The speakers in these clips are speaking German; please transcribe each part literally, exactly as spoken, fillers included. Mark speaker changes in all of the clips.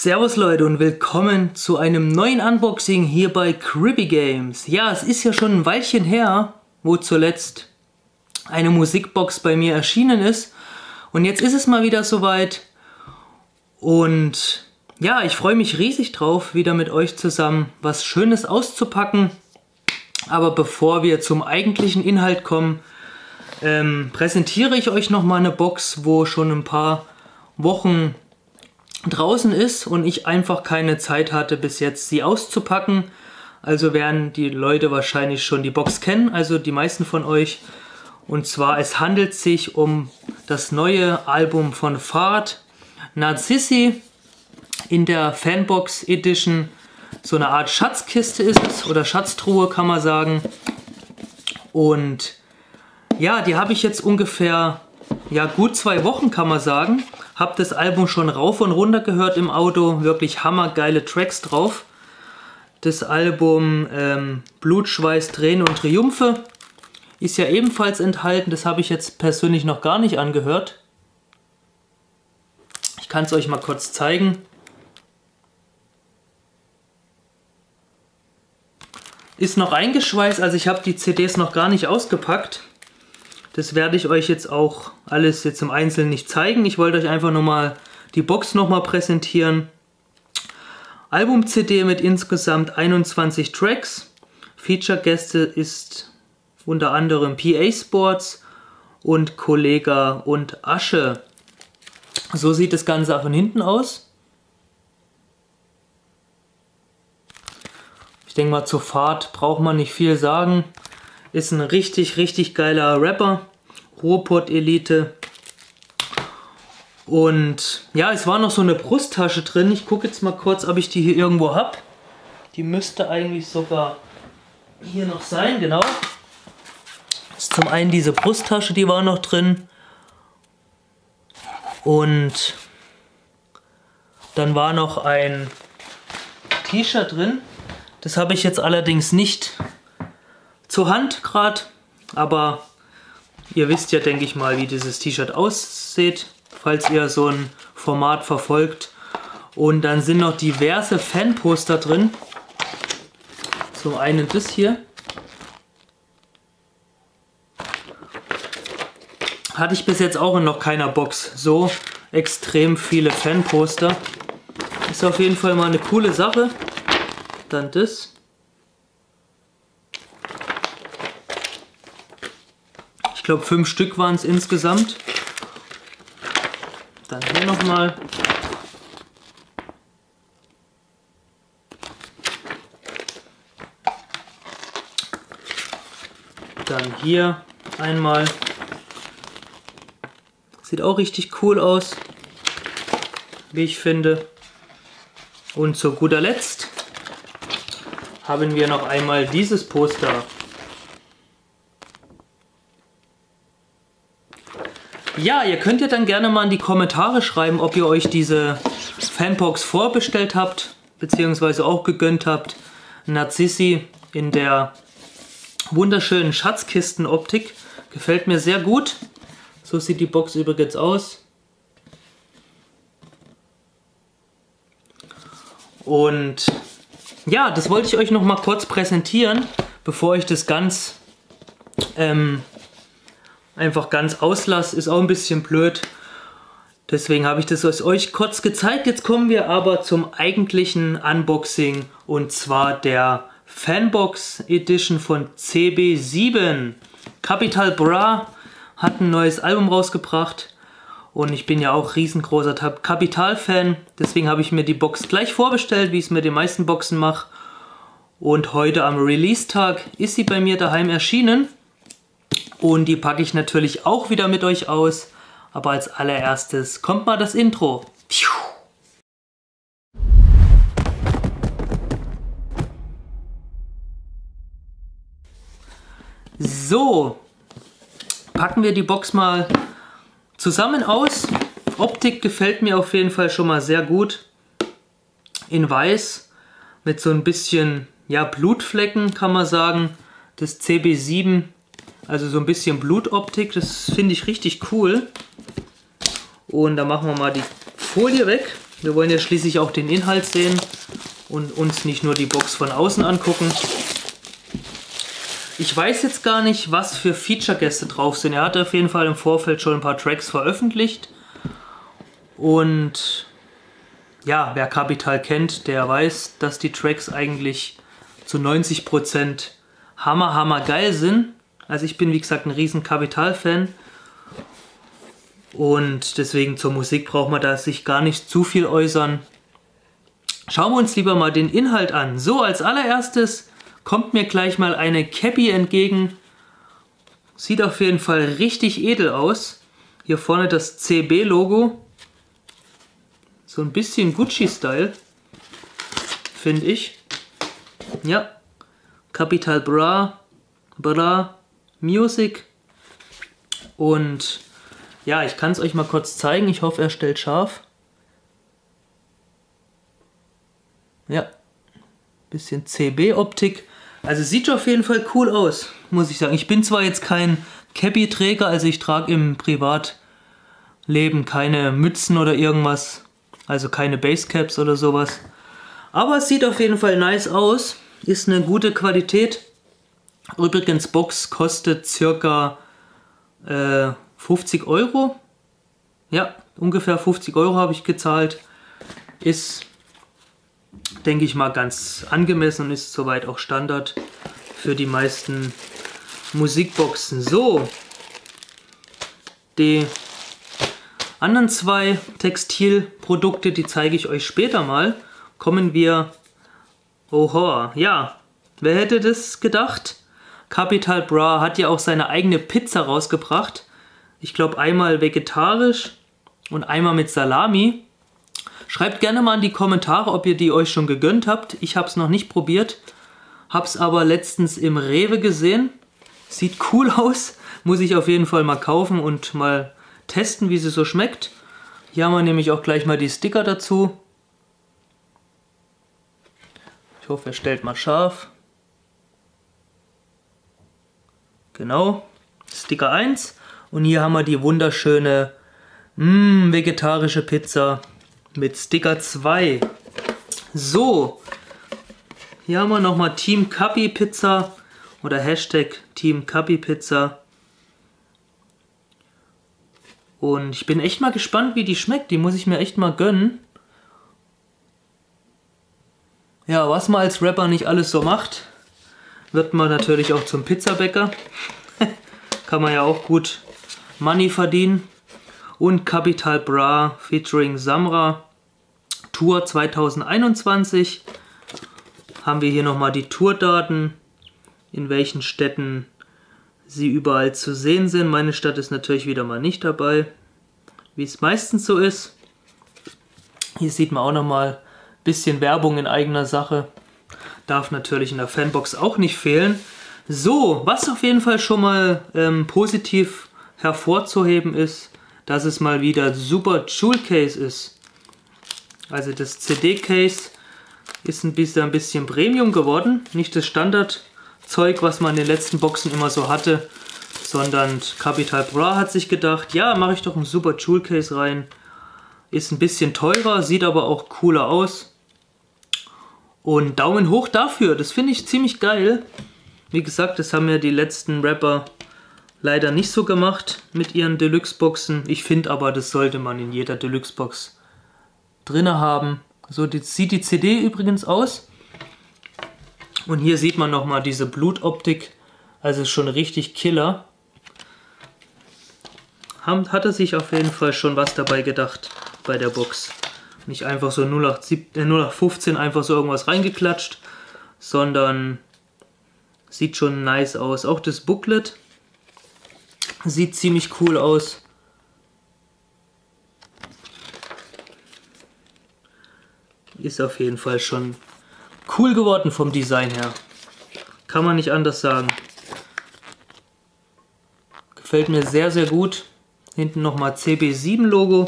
Speaker 1: Servus Leute und willkommen zu einem neuen Unboxing hier bei Cribby Games. Ja, es ist ja schon ein Weilchen her, wo zuletzt eine Musikbox bei mir erschienen ist. Und jetzt ist es mal wieder soweit. Und ja, ich freue mich riesig drauf, wieder mit euch zusammen was Schönes auszupacken. Aber bevor wir zum eigentlichen Inhalt kommen, ähm, präsentiere ich euch nochmal eine Box, wo schon ein paar Wochen draußen ist und ich einfach keine Zeit hatte bis jetzt sie auszupacken. Also werden die Leute wahrscheinlich schon die Box kennen, also die meisten von euch. Und zwar es handelt sich um das neue Album von Fahrt, Narcissi, in der Fanbox Edition. So eine Art Schatzkiste ist es oder Schatztruhe kann man sagen. Und ja, die habe ich jetzt ungefähr ja gut zwei Wochen kann man sagen. Hab das Album schon rauf und runter gehört im Auto, wirklich hammergeile Tracks drauf. Das Album ähm, Blut, Schweiß, Tränen und Triumphe ist ja ebenfalls enthalten. Das habe ich jetzt persönlich noch gar nicht angehört. Ich kann es euch mal kurz zeigen. Ist noch eingeschweißt, also ich habe die C Ds noch gar nicht ausgepackt. Das werde ich euch jetzt auch alles jetzt im Einzelnen nicht zeigen. Ich wollte euch einfach nur mal die Box nochmal präsentieren. Album-C D mit insgesamt einundzwanzig Tracks. Feature-Gäste ist unter anderem P A Sports und Kollega und Asche. So sieht das Ganze auch von hinten aus. Ich denke mal, zur Fahrt braucht man nicht viel sagen. Ist ein richtig, richtig geiler Rapper. Ruhrpott-Elite. Und ja, es war noch so eine Brusttasche drin. Ich gucke jetzt mal kurz, ob ich die hier irgendwo habe. Die müsste eigentlich sogar hier noch sein, genau. Das ist zum einen diese Brusttasche, die war noch drin. Und dann war noch ein T-Shirt drin. Das habe ich jetzt allerdings nicht zur Hand gerade, aber ihr wisst ja, denke ich mal, wie dieses T-Shirt aussieht, falls ihr so ein Format verfolgt. Und dann sind noch diverse Fanposter drin. Zum einen das hier. Hatte ich bis jetzt auch in noch keiner Box so extrem viele Fanposter. Ist auf jeden Fall mal eine coole Sache. Dann das. Ich glaube, fünf Stück waren es insgesamt. Dann hier nochmal. Dann hier einmal. Sieht auch richtig cool aus, wie ich finde. Und zu guter Letzt haben wir noch einmal dieses Poster. Ja, ihr könnt ja dann gerne mal in die Kommentare schreiben, ob ihr euch diese Fanbox vorbestellt habt, beziehungsweise auch gegönnt habt. Narcissi in der wunderschönen Schatzkisten-Optik. Gefällt mir sehr gut. So sieht die Box übrigens aus. Und ja, das wollte ich euch noch mal kurz präsentieren, bevor ich das ganz ähm, einfach ganz auslasse. Ist auch ein bisschen blöd. Deswegen habe ich das euch kurz gezeigt. Jetzt kommen wir aber zum eigentlichen Unboxing und zwar der Fanbox Edition von C B sieben. Capital Bra hat ein neues Album rausgebracht. Und ich bin ja auch riesengroßer Capital-Fan. Deswegen habe ich mir die Box gleich vorbestellt, wie ich es mit den meisten Boxen mache. Und heute am Release-Tag ist sie bei mir daheim erschienen. Und die packe ich natürlich auch wieder mit euch aus. Aber als allererstes kommt mal das Intro. So, packen wir die Box mal zusammen aus. Optik gefällt mir auf jeden Fall schon mal sehr gut. In weiß mit so ein bisschen ja, Blutflecken kann man sagen. Das C B sieben, also so ein bisschen Blutoptik, das finde ich richtig cool. Und da machen wir mal die Folie weg. Wir wollen ja schließlich auch den Inhalt sehen und uns nicht nur die Box von außen angucken. Ich weiß jetzt gar nicht, was für Feature-Gäste drauf sind. Er hat auf jeden Fall im Vorfeld schon ein paar Tracks veröffentlicht. Und ja, wer Capital kennt, der weiß, dass die Tracks eigentlich zu neunzig Prozent hammer, hammer geil sind. Also ich bin wie gesagt ein riesen Capital-Fan. Und deswegen zur Musik braucht man da sich gar nicht zu viel äußern. Schauen wir uns lieber mal den Inhalt an. So, als allererstes kommt mir gleich mal eine Cappy entgegen. Sieht auf jeden Fall richtig edel aus. Hier vorne das C B-Logo. So ein bisschen Gucci-Style, finde ich. Ja, Capital Bra, Bra Music. Und ja, ich kann es euch mal kurz zeigen. Ich hoffe, er stellt scharf. Ja, bisschen C B-Optik. Also sieht auf jeden Fall cool aus, muss ich sagen. Ich bin zwar jetzt kein Cappy-Träger, also ich trage im Privatleben keine Mützen oder irgendwas. Also keine Basecaps oder sowas. Aber es sieht auf jeden Fall nice aus. Ist eine gute Qualität. Übrigens, Box kostet circa äh, fünfzig Euro. Ja, ungefähr fünfzig Euro habe ich gezahlt. Ist, denke ich mal, ganz angemessen und ist soweit auch Standard für die meisten Musikboxen. So, die anderen zwei Textilprodukte, die zeige ich euch später mal. Kommen wir... Oho, ja, wer hätte das gedacht? Capital Bra hat ja auch seine eigene Pizza rausgebracht. Ich glaube einmal vegetarisch und einmal mit Salami. Schreibt gerne mal in die Kommentare, ob ihr die euch schon gegönnt habt. Ich habe es noch nicht probiert, habe es aber letztens im Rewe gesehen. Sieht cool aus, muss ich auf jeden Fall mal kaufen und mal testen, wie sie so schmeckt. Hier haben wir nämlich auch gleich mal die Sticker dazu. Ich hoffe, er stellt mal scharf. Genau, Sticker eins. Und hier haben wir die wunderschöne mh, vegetarische Pizza mit Sticker zwei. So, hier haben wir nochmal Team Cappy Pizza oder Hashtag Team Cappy Pizza. Und ich bin echt mal gespannt, wie die schmeckt. Die muss ich mir echt mal gönnen. Ja, was man als Rapper nicht alles so macht, wird man natürlich auch zum Pizzabäcker. Kann man ja auch gut Money verdienen. Und Capital Bra featuring Samra Tour zweitausendeinundzwanzig. Haben wir hier nochmal die Tourdaten, in welchen Städten sie überall zu sehen sind. Meine Stadt ist natürlich wieder mal nicht dabei, wie es meistens so ist. Hier sieht man auch nochmal ein bisschen Werbung in eigener Sache. Darf natürlich in der Fanbox auch nicht fehlen. So, was auf jeden Fall schon mal ähm, positiv hervorzuheben ist, dass es mal wieder super Jewel Case ist. Also das C D-Case ist ein bisschen, ein bisschen Premium geworden. Nicht das Standardzeug, was man in den letzten Boxen immer so hatte, sondern Capital Bra hat sich gedacht, ja, mache ich doch ein super Jewel Case rein. Ist ein bisschen teurer, sieht aber auch cooler aus. Und Daumen hoch dafür, das finde ich ziemlich geil. Wie gesagt, das haben ja die letzten Rapper leider nicht so gemacht mit ihren Deluxe-Boxen. Ich finde aber, das sollte man in jeder Deluxe-Box drin haben. So sieht die C D übrigens aus. Und hier sieht man nochmal diese Blutoptik. Also schon richtig Killer. Hat er sich auf jeden Fall schon was dabei gedacht bei der Box. Nicht einfach so null acht fünfzehn einfach so irgendwas reingeklatscht, sondern sieht schon nice aus. Auch das Booklet sieht ziemlich cool aus. Ist auf jeden Fall schon cool geworden vom Design her. Kann man nicht anders sagen. Gefällt mir sehr, sehr gut. Hinten nochmal C B sieben Logo.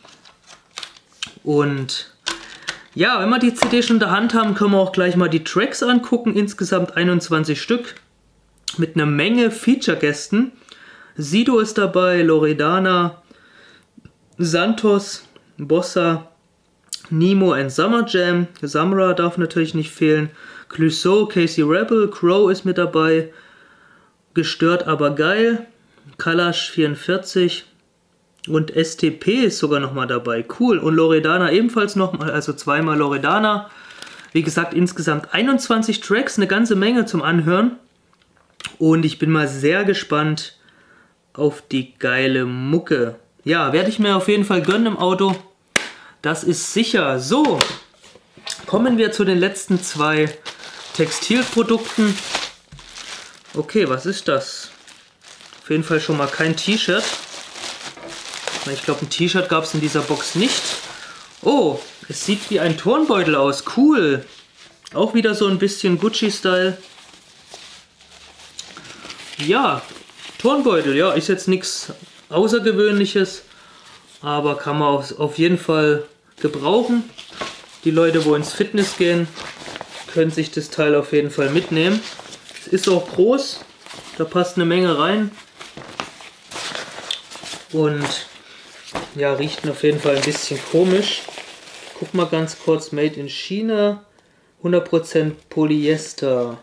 Speaker 1: Und ja, wenn wir die C D schon in der Hand haben, können wir auch gleich mal die Tracks angucken. Insgesamt einundzwanzig Stück mit einer Menge Feature-Gästen. Sido ist dabei, Loredana, Santos, Bossa, Nemo and Summer Jam. Samra darf natürlich nicht fehlen. Clouseau, Casey Rebel, Crow ist mit dabei. Gestört aber geil. Kalash vierundvierzig. Und S T P ist sogar nochmal dabei. Cool. Und Loredana ebenfalls nochmal, also zweimal Loredana. Wie gesagt, insgesamt einundzwanzig Tracks, eine ganze Menge zum Anhören. Und ich bin mal sehr gespannt auf die geile Mucke. Ja, werde ich mir auf jeden Fall gönnen im Auto. Das ist sicher. So, kommen wir zu den letzten zwei Textilprodukten. Okay, was ist das? Auf jeden Fall schon mal kein T-Shirt. Ich glaube, ein T-Shirt gab es in dieser Box nicht. Oh, es sieht wie ein Turnbeutel aus. Cool. Auch wieder so ein bisschen Gucci-Style. Ja, Turnbeutel. Ja, ist jetzt nichts Außergewöhnliches. Aber kann man auf jeden Fall gebrauchen. Die Leute, wo ins Fitness gehen, können sich das Teil auf jeden Fall mitnehmen. Es ist auch groß. Da passt eine Menge rein. Und ja, riecht auf jeden Fall ein bisschen komisch. Guck mal ganz kurz, Made in China, hundert Prozent Polyester.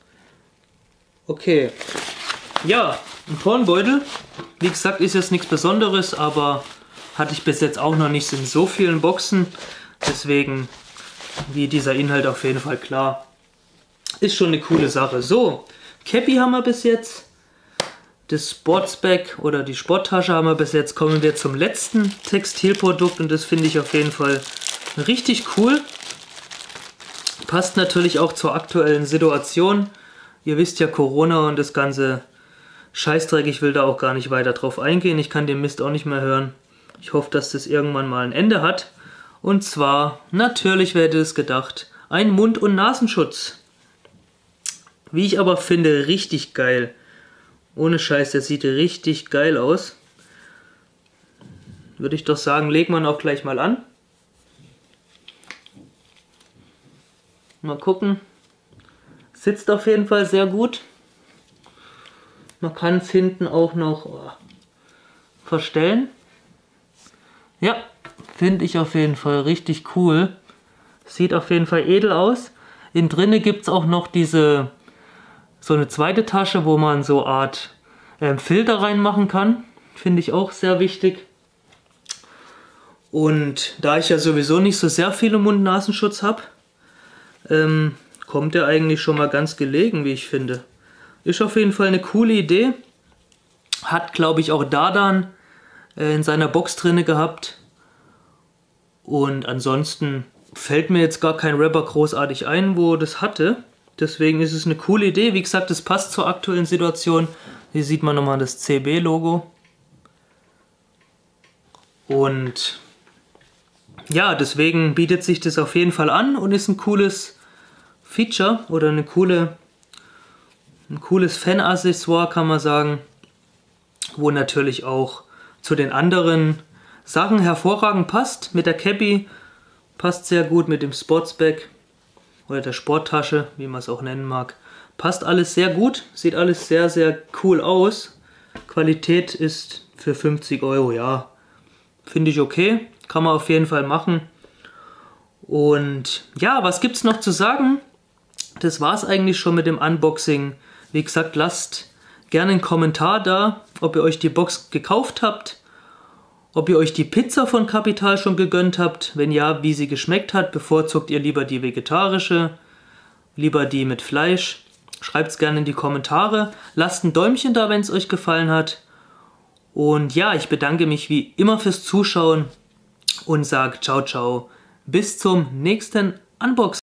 Speaker 1: Okay, ja, ein Turnbeutel. Wie gesagt, ist jetzt nichts Besonderes, aber hatte ich bis jetzt auch noch nicht in so vielen Boxen. Deswegen, wie dieser Inhalt auf jeden Fall klar. Ist schon eine coole Sache. So, Cappy haben wir bis jetzt. Das Sportsbag oder die Sporttasche haben wir bis jetzt. Kommen wir zum letzten Textilprodukt und das finde ich auf jeden Fall richtig cool. Passt natürlich auch zur aktuellen Situation. Ihr wisst ja, Corona und das ganze Scheißdreck, ich will da auch gar nicht weiter drauf eingehen. Ich kann den Mist auch nicht mehr hören. Ich hoffe, dass das irgendwann mal ein Ende hat. Und zwar, natürlich, wer hätte es gedacht, ein Mund- und Nasenschutz. Wie ich aber finde, richtig geil. Ohne Scheiß, der sieht richtig geil aus. Würde ich doch sagen, legt man auch gleich mal an. Mal gucken. Sitzt auf jeden Fall sehr gut. Man kann es hinten auch noch oh, verstellen. Ja, finde ich auf jeden Fall richtig cool. Sieht auf jeden Fall edel aus. Innen drinne gibt es auch noch diese so eine zweite Tasche, wo man so eine Art äh, Filter reinmachen kann. Finde ich auch sehr wichtig. Und da ich ja sowieso nicht so sehr viele Mund-Nasenschutz habe, ähm, kommt der eigentlich schon mal ganz gelegen, wie ich finde. Ist auf jeden Fall eine coole Idee. Hat, glaube ich, auch Dardan äh, in seiner Box drinne gehabt. Und ansonsten fällt mir jetzt gar kein Rapper großartig ein, wo das hatte. Deswegen ist es eine coole Idee. Wie gesagt, es passt zur aktuellen Situation. Hier sieht man nochmal das C B-Logo. Und ja, deswegen bietet sich das auf jeden Fall an und ist ein cooles Feature oder eine coole, ein cooles Fan-Accessoire, kann man sagen, wo natürlich auch zu den anderen Sachen hervorragend passt. Mit der Cappy passt sehr gut, mit dem Sportsbag oder der Sporttasche, wie man es auch nennen mag. Passt alles sehr gut, sieht alles sehr, sehr cool aus. Qualität ist für fünfzig Euro, ja, finde ich okay. Kann man auf jeden Fall machen. Und ja, was gibt es noch zu sagen? Das war es eigentlich schon mit dem Unboxing. Wie gesagt, lasst gerne einen Kommentar da, ob ihr euch die Box gekauft habt, ob ihr euch die Pizza von Capital schon gegönnt habt. Wenn ja, wie sie geschmeckt hat. Bevorzugt ihr lieber die vegetarische, lieber die mit Fleisch? Schreibt es gerne in die Kommentare. Lasst ein Däumchen da, wenn es euch gefallen hat. Und ja, ich bedanke mich wie immer fürs Zuschauen und sage ciao, ciao. Bis zum nächsten Unboxing.